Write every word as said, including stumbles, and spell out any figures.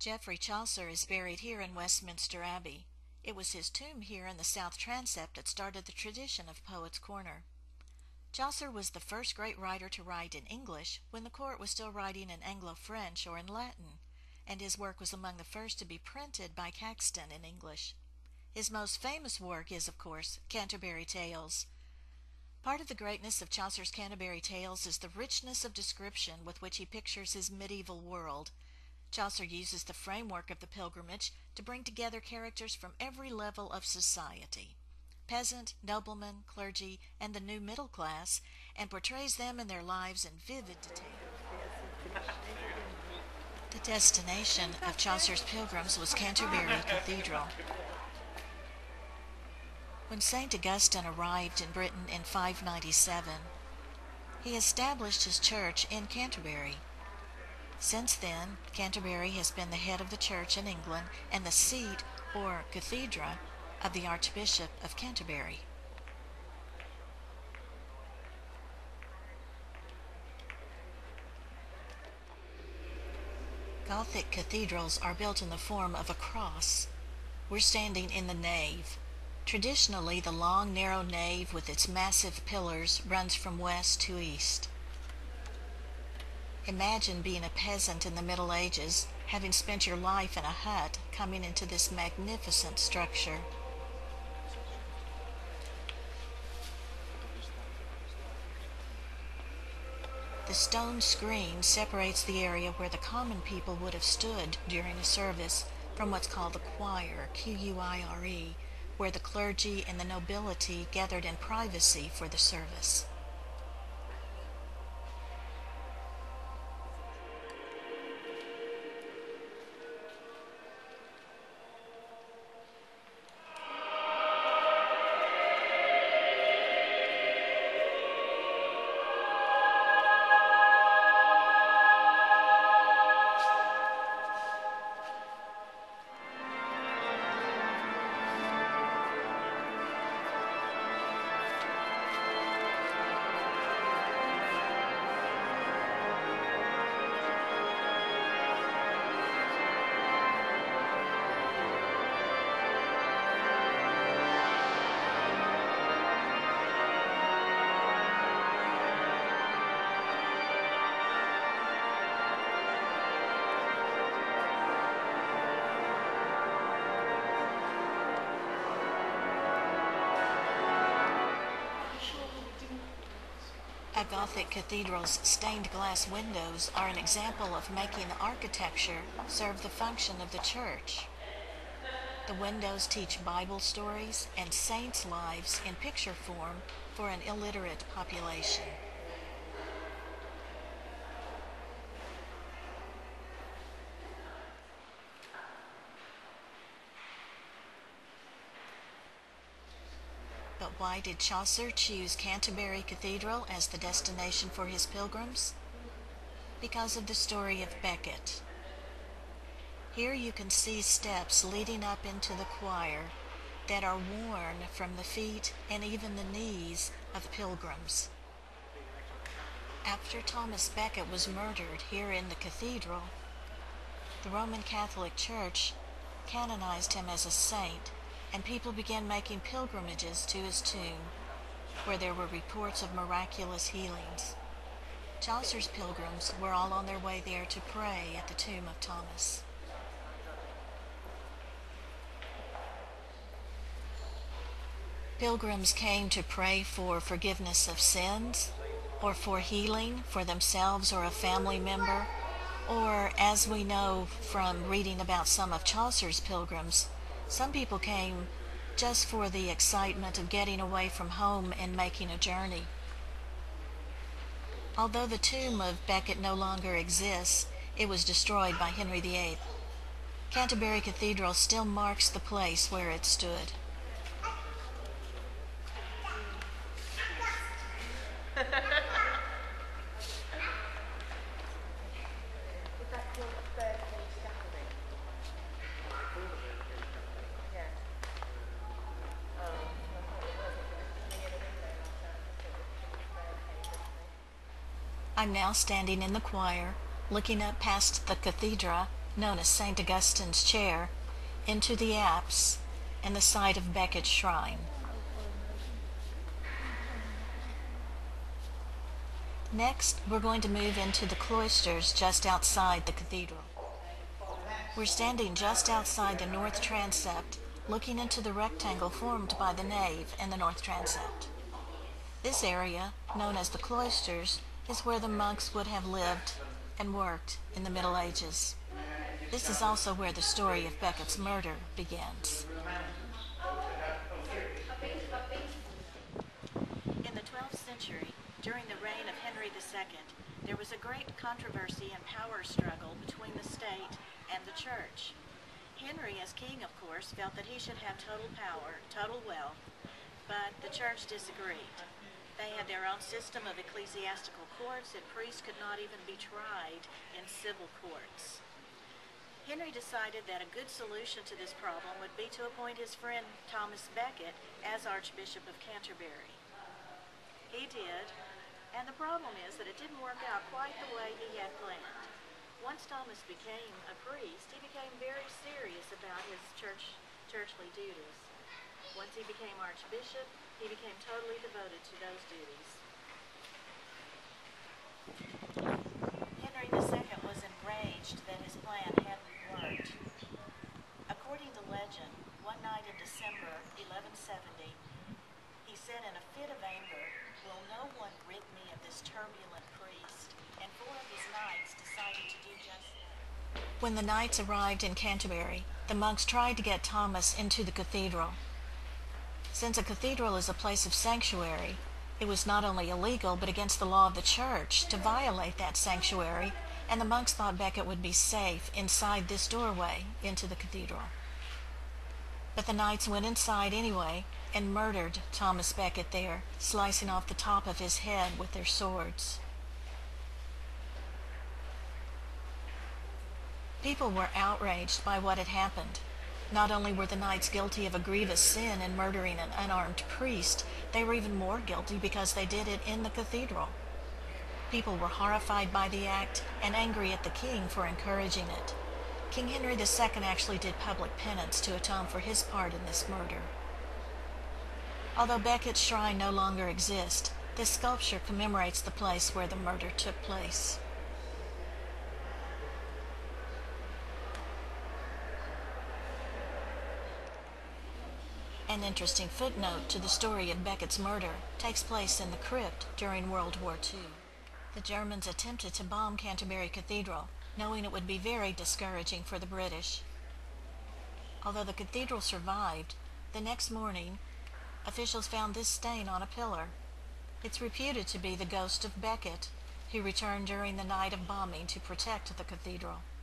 Geoffrey Chaucer is buried here in Westminster Abbey. It was his tomb here in the south transept that started the tradition of Poets' Corner. Chaucer was the first great writer to write in English when the court was still writing in Anglo-French or in Latin, and his work was among the first to be printed by Caxton in English. His most famous work is, of course, Canterbury Tales. Part of the greatness of Chaucer's Canterbury Tales is the richness of description with which he pictures his medieval world. Chaucer uses the framework of the pilgrimage to bring together characters from every level of society, peasant, nobleman, clergy, and the new middle class, and portrays them in their lives in vivid detail. The destination of Chaucer's pilgrims was Canterbury Cathedral. When Saint Augustine arrived in Britain in five ninety-seven, he established his church in Canterbury. Since then, Canterbury has been the head of the church in England and the seat, or cathedra, of the Archbishop of Canterbury. Gothic cathedrals are built in the form of a cross. We're standing in the nave. Traditionally, the long, narrow nave with its massive pillars runs from west to east. Imagine being a peasant in the Middle Ages, having spent your life in a hut, coming into this magnificent structure. The stone screen separates the area where the common people would have stood during a service from what's called the choir, Q U I R E, where the clergy and the nobility gathered in privacy for the service. A Gothic cathedral's stained glass windows are an example of making the architecture serve the function of the church. The windows teach Bible stories and saints' lives in picture form for an illiterate population. But why did Chaucer choose Canterbury Cathedral as the destination for his pilgrims? Because of the story of Becket. Here you can see steps leading up into the choir that are worn from the feet and even the knees of pilgrims. After Thomas Becket was murdered here in the cathedral, the Roman Catholic Church canonized him as a saint, and people began making pilgrimages to his tomb, where there were reports of miraculous healings. Chaucer's pilgrims were all on their way there to pray at the tomb of Thomas. Pilgrims came to pray for forgiveness of sins, or for healing for themselves or a family member, or, as we know from reading about some of Chaucer's pilgrims, some people came just for the excitement of getting away from home and making a journey. Although the tomb of Becket no longer exists, it was destroyed by Henry the Eighth. Canterbury Cathedral still marks the place where it stood. I'm now standing in the choir, looking up past the cathedra known as Saint Augustine's Chair, into the apse and the site of Becket's shrine. Next, we're going to move into the cloisters just outside the cathedral. We're standing just outside the north transept, looking into the rectangle formed by the nave and the north transept. This area, known as the cloisters, is where the monks would have lived and worked in the Middle Ages. This is also where the story of Becket's murder begins. In the twelfth century, during the reign of Henry the Second, there was a great controversy and power struggle between the state and the church. Henry, as king, of course, felt that he should have total power, total wealth, but the church disagreed. They had their own system of ecclesiastical courts, and priests could not even be tried in civil courts. Henry decided that a good solution to this problem would be to appoint his friend Thomas Becket as Archbishop of Canterbury. He did, and the problem is that it didn't work out quite the way he had planned. Once Thomas became a priest, he became very serious about his church, churchly duties. Once he became archbishop, he became totally devoted to those duties. Henry the Second was enraged that his plan hadn't worked. According to legend, one night in December eleven seventy, he said in a fit of anger, "Will no one rid me of this turbulent priest?" And four of his knights decided to do just that. When the knights arrived in Canterbury, the monks tried to get Thomas into the cathedral. Since a cathedral is a place of sanctuary, it was not only illegal but against the law of the church to violate that sanctuary, and the monks thought Becket would be safe inside this doorway into the cathedral. But the knights went inside anyway and murdered Thomas Becket there, slicing off the top of his head with their swords. People were outraged by what had happened. Not only were the knights guilty of a grievous sin in murdering an unarmed priest, they were even more guilty because they did it in the cathedral. People were horrified by the act and angry at the king for encouraging it. King Henry the Second actually did public penance to atone for his part in this murder. Although Becket's shrine no longer exists, this sculpture commemorates the place where the murder took place. An interesting footnote to the story of Becket's murder takes place in the crypt during World War Two. The Germans attempted to bomb Canterbury Cathedral, knowing it would be very discouraging for the British. Although the cathedral survived, the next morning, officials found this stain on a pillar. It's reputed to be the ghost of Becket, who returned during the night of bombing to protect the cathedral.